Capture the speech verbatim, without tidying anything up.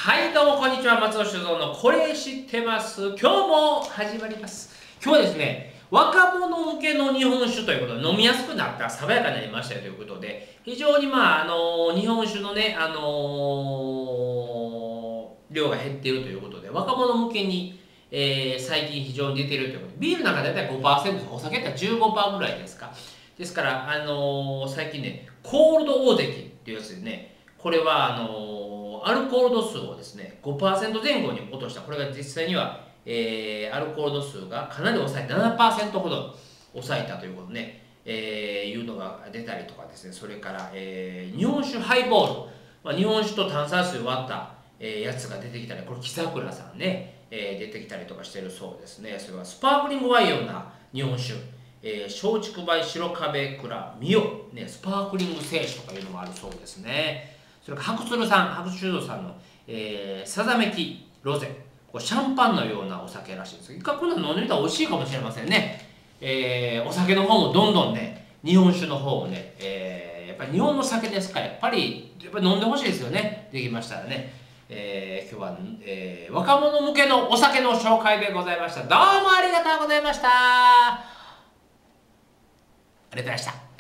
はい、どうもこんにちは。松尾修造のこれ知ってます。今日も始まります。今日はですね、若者向けの日本酒ということで、飲みやすくなった、爽やかになりましたよということで、非常にまあ、あの日本酒のね、あの量が減っているということで、若者向けに、えー最近非常に出ているということで、ビールなんかだいたいごパーセント、お酒ってじゅうごパーセントぐらいですか。ですから、あの最近ね、コールド大関っていうやつでね、これはあのアルコール度数をですね、ごパーセント前後に落とした。これが実際には、えーアルコール度数がかなり抑えてななパーセントほど抑えたということでね、えーいうのが出たりとかですね、それから、えー日本酒ハイボール、まあ、日本酒と炭酸水を割った、えーやつが出てきたり、これ木桜さんね、えー出てきたりとかしてるそうですね。それはスパークリングワインような日本酒、えー松竹梅白壁蔵ミオ、ね、スパークリング清酒とかいうのもあるそうですね。それから白鶴さん、白酒造さんの、えー、さざめきロゼ。これシャンパンのようなお酒らしいです。一回こんなの飲んでみたら美味しいかもしれませんね。えー、お酒の方もどんどんね、日本酒の方をね、えー、やっぱり日本の酒ですから、やっぱり、やっぱり飲んでほしいですよね。できましたらね。えー、今日は、えー、若者向けのお酒の紹介でございました。どうもありがとうございました。ありがとうございました。